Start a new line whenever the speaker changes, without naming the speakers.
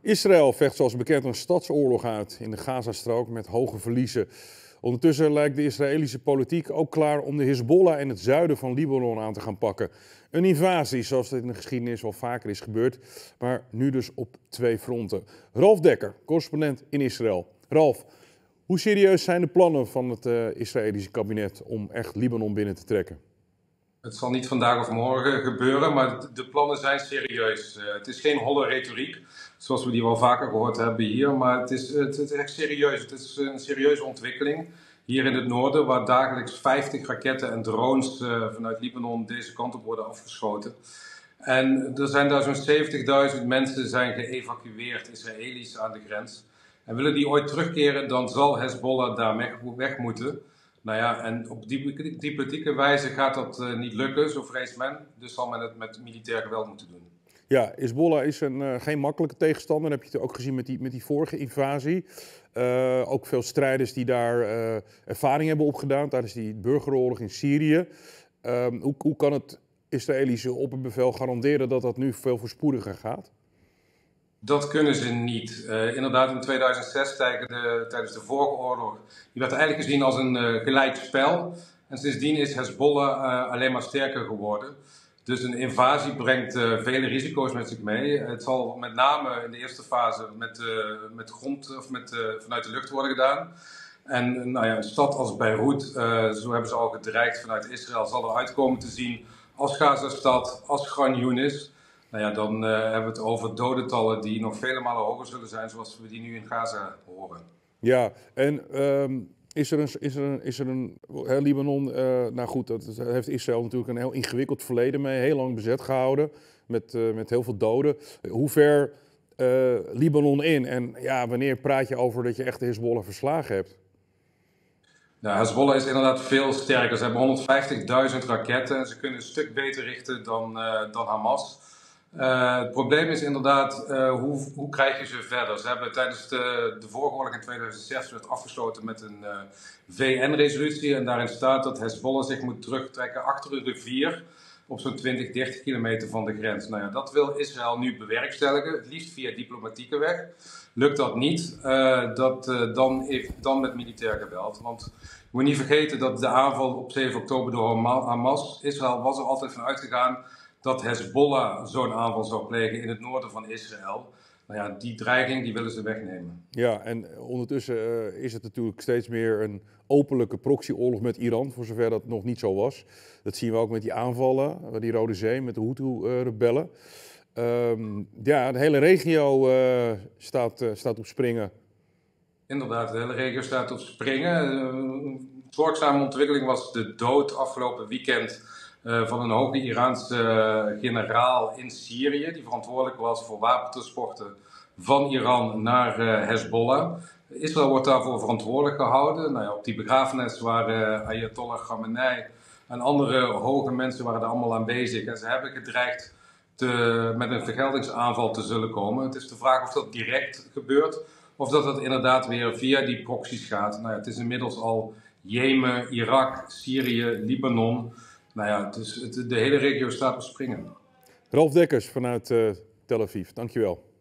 Israël vecht zoals bekend een stadsoorlog uit in de Gazastrook met hoge verliezen. Ondertussen lijkt de Israëlische politiek ook klaar om de Hezbollah in het zuiden van Libanon aan te gaan pakken. Een invasie zoals het in de geschiedenis wel vaker is gebeurd, maar nu dus op twee fronten. Ralf Dekker, correspondent in Israël. Ralf, hoe serieus zijn de plannen van het Israëlische kabinet om echt Libanon binnen te trekken?
Het zal niet vandaag of morgen gebeuren, maar de plannen zijn serieus. Het is geen holle retoriek, zoals we die wel vaker gehoord hebben hier, maar het is echt serieus. Het is een serieuze ontwikkeling hier in het noorden, waar dagelijks 50 raketten en drones vanuit Libanon deze kant op worden afgeschoten. En er zijn daar zo'n 70.000 mensen zijn geëvacueerd, Israëli's aan de grens. En willen die ooit terugkeren, dan zal Hezbollah daar weg moeten. Nou ja, en op diplomatieke wijze gaat dat niet lukken, zo vreest men. Dus zal men het met militair geweld moeten doen.
Ja, Hezbollah is geen makkelijke tegenstander. Dat heb je ook gezien met die vorige invasie. Ook veel strijders die daar ervaring hebben opgedaan tijdens die burgeroorlog in Syrië. Hoe kan het Israëlische opperbevel garanderen dat dat nu veel voorspoediger gaat?
Dat kunnen ze niet. Inderdaad, in 2006, tijdens de vorige oorlog, die werd eigenlijk gezien als een geleid spel. En sindsdien is Hezbollah alleen maar sterker geworden. Dus een invasie brengt vele risico's met zich mee. Het zal met name in de eerste fase vanuit de lucht worden gedaan. En nou ja, een stad als Beirut, zo hebben ze al gedreigd vanuit Israël, zal eruit komen te zien als Gazastad, als Khan Yunis. Nou ja, dan hebben we het over dodentallen die nog vele malen hoger zullen zijn, zoals we die nu in Gaza horen.
Ja, en Libanon, nou goed, dat heeft Israël natuurlijk een heel ingewikkeld verleden mee, heel lang bezet gehouden, met heel veel doden. Hoe ver Libanon in en ja, wanneer praat je over dat je echt de Hezbollah verslagen hebt?
Nou, Hezbollah is inderdaad veel sterker. Ze hebben 150.000 raketten en ze kunnen een stuk beter richten dan Hamas. Het probleem is inderdaad, hoe krijg je ze verder? Ze hebben tijdens de vorige oorlog in 2006 werd afgesloten met een VN-resolutie. En daarin staat dat Hezbollah zich moet terugtrekken achter een rivier op zo'n 20-30 kilometer van de grens. Nou ja, dat wil Israël nu bewerkstelligen, het liefst via diplomatieke weg. Lukt dat niet, dan met militair geweld. Want je moet niet vergeten dat de aanval op 7 oktober door Hamas, Israël was er altijd van uitgegaan dat Hezbollah zo'n aanval zou plegen in het noorden van Israël. Nou ja, die dreiging die willen ze wegnemen.
Ja, en ondertussen is het natuurlijk steeds meer een openlijke proxyoorlog met Iran, voor zover dat nog niet zo was. Dat zien we ook met die aanvallen, die Rode Zee, met de Houthi-rebellen. Ja, de hele regio staat op springen.
Inderdaad, de hele regio staat op springen. Een zorgzame ontwikkeling was de dood afgelopen weekend van een hoge Iraanse generaal in Syrië, die verantwoordelijk was voor wapentransporten van Iran naar Hezbollah. Israël wordt daarvoor verantwoordelijk gehouden. Nou ja, op die begrafenis waren Ayatollah Khamenei en andere hoge mensen waren er allemaal aanwezig. En ze hebben gedreigd met een vergeldingsaanval te zullen komen. Het is de vraag of dat direct gebeurt of dat het inderdaad weer via die proxies gaat. Nou ja, het is inmiddels al Jemen, Irak, Syrië, Libanon. Nou ja, dus de hele regio staat op springen.
Ralf Dekkers vanuit Tel Aviv, dankjewel.